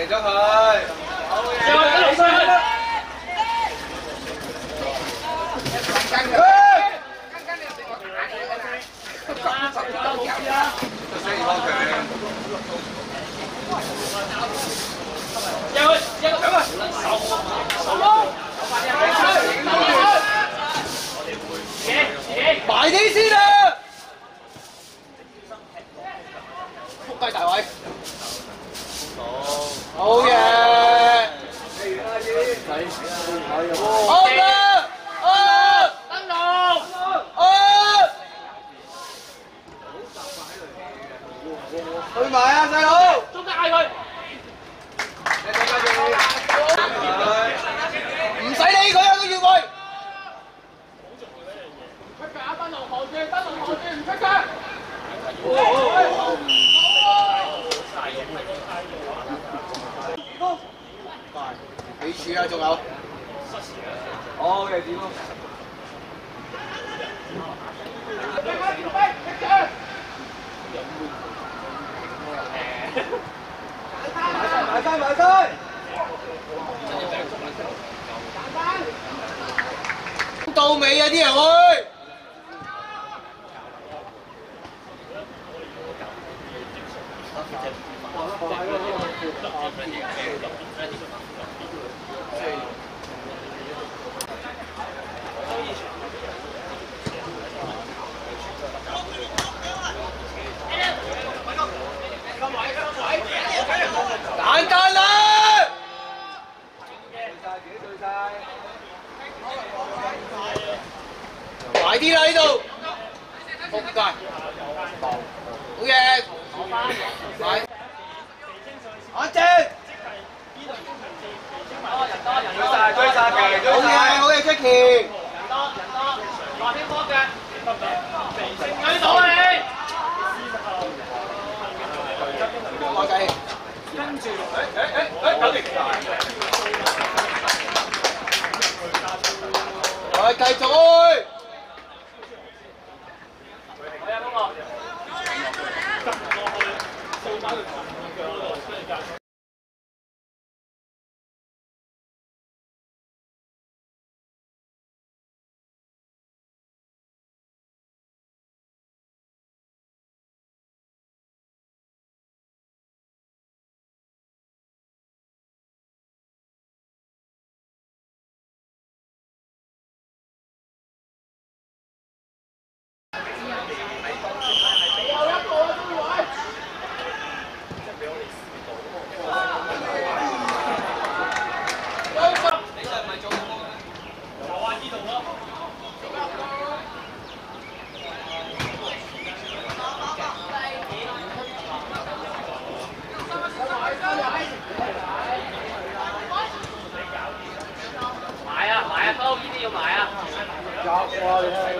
贏咗佢。 又係一路上去。 跟你又俾我打你㗎啦！就需要幫佢。 入去，入去，收波！ 埋啲先啊！仆街大位。好嘢！好啦！ 登龍！ 去埋啊，細佬！ 中間嗌佢。 唔使理佢啊，個越位！ 出腳啊！登龍何住，登龍何住，唔出腳。 幾處啊？仲有？好嘅，點咯？埋晒！到尾啊！啲人會。簡單啦！埋啲啦呢度，仆街，好嘢，埋，安靜。追晒嘅，好嘢 ，Jackie。 人多，落天波嘅，舉到啊你！ 我計。 跟住，搞掂。 我繼續。 收呢啲要買啊！ 有啊，你睇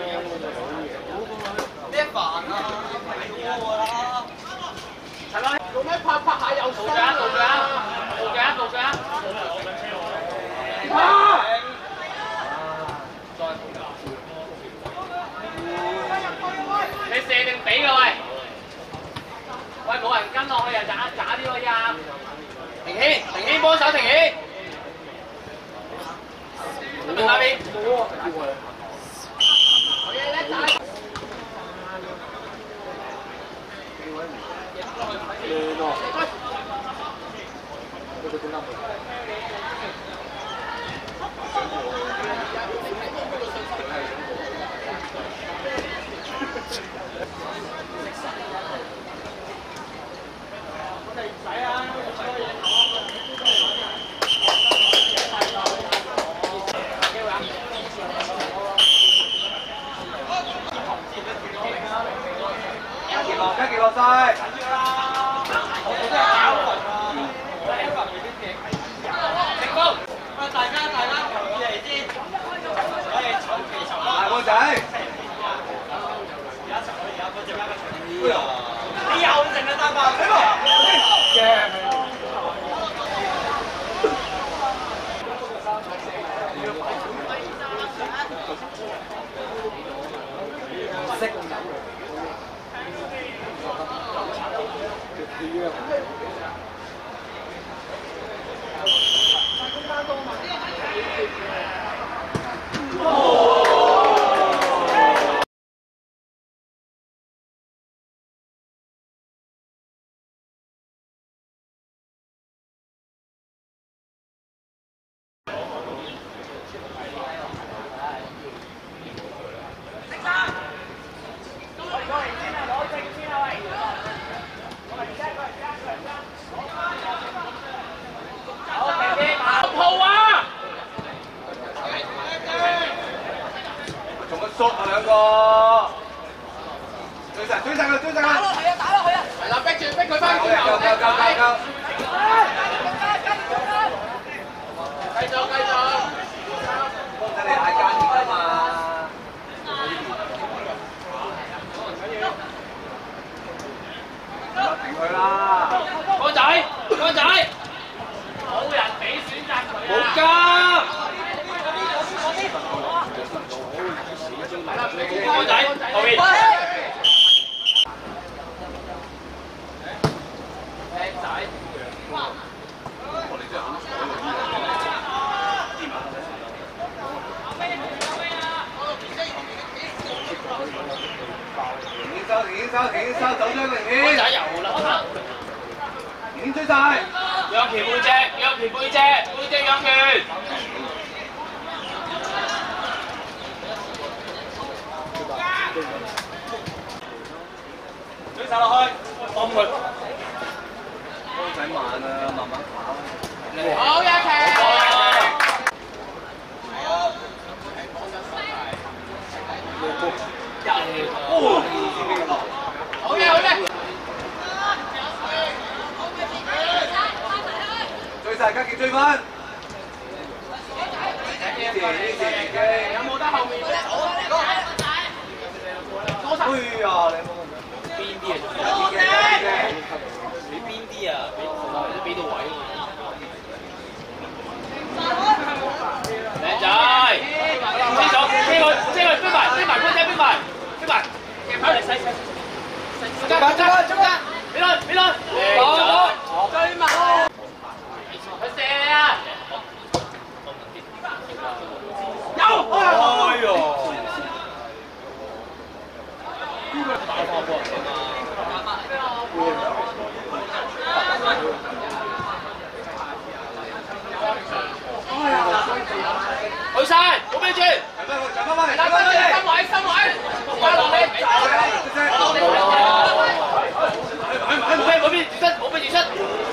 咩煩啊？買多㗎啦！ 係咪？做咩拍下又掃腳？你射定俾㗎喂？喂，冇人跟落去又渣啲咯呀！停軒幫手停軒。咁咪下邊。好嘢叻仔！ 一幾落晒。 成功！大家留意嚟先，我哋籌期籌大個仔。 你又成日單爆， 縮啊兩個，追晒佢，追晒佢！ 打落去啊！ 係啦，逼佢翻轉頭， 夠！ 繼續。 真係嗌間㗎嘛！停佢啦！ 光仔，冇人俾選擇佢啊！ 冇加！ 光仔，後面。靚仔。停收，走咗明顯。光仔又啦。 已經追晒。 讓旗背脊，背脊讓拳。追晒落去，幫佢。 光仔慢啊，慢慢跑。 好嘅，旗。好嘅。 追晒，加傑追翻。 有冇得後面？ 哎呀，你冇邊啲啊？你邊啲啊？俾到位。 靚仔，清楚，飛佢，飛埋，光仔飛埋，夾佢嚟細，中間，俾佢，追埋，佢射啊！有， 哎呦！ 去晒，冇俾住， 上翻嚟， 心位，加落嚟，嗰邊住身，冇俾住身，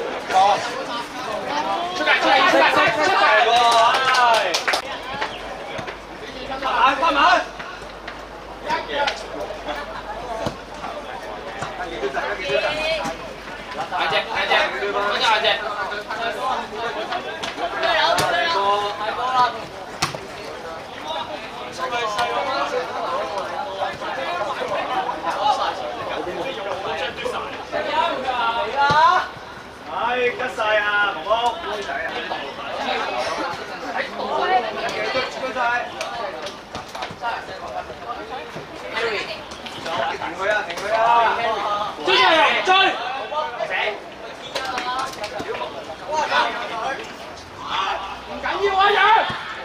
出界，快慢，大隻， 吉晒啊，毛毛，妹仔啊！追晒！停佢啊！ 追又唔追，唔緊要啊，楊！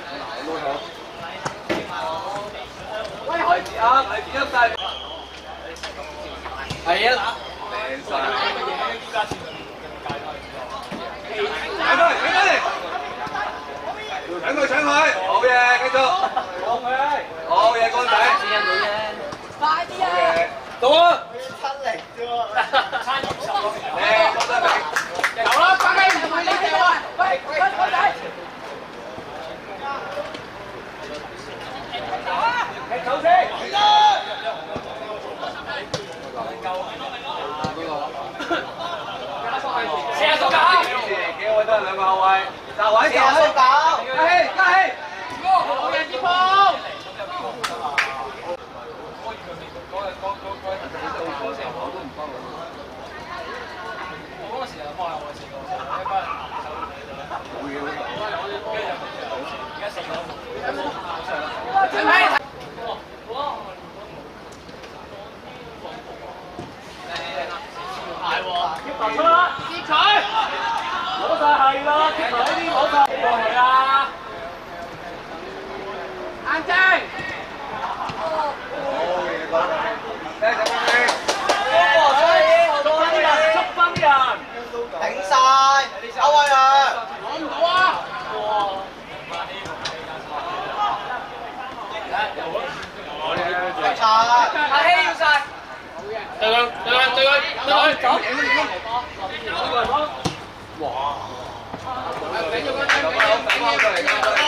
喂，開始啊！係變咗晒，係啊！ 靚晒！搶佢！好嘢，繼續！好嘢，光仔！ 快啲啊！ 到啊！ 差20個。 光仔明。 有啦，快啲唔會你掉啊！喂，光仔！走先！射手搞！ 幾位都係兩個後衞，就位！加氣！ 好人接波！出啦！接佢！攞晒係啦，接埋呢啲攞晒過嚟啦！眼睛！ 好嘢，光仔！ 速分人！ 頂晒！歐威啊！ 攞唔到啊！ 阿希要晒！ 對佢！ 哇！